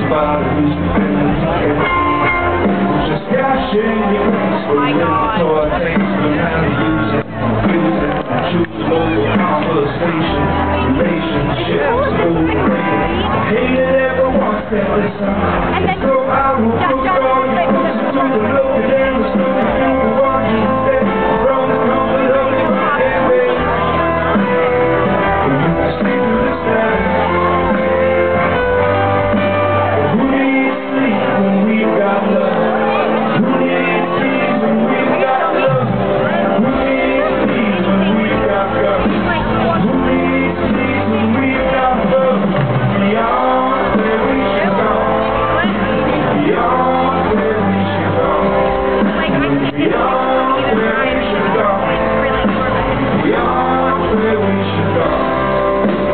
Somebody who's been just gashing your face with the toy takes the man to use it, choose low conversation, relationships, overrated. I hated everyone said listen, so I will put all your clothes to the looking and the stupid people watching instead. From the comfort of your body, baby, you can see through the sky. Who needs sleep when we've got love? Who needs peace when we've got love? Who needs peace when we've got love? Who needs peace when we've got love? Beyond where we should go. Beyond where we should go. Beyond where we should go. Beyond where we should go.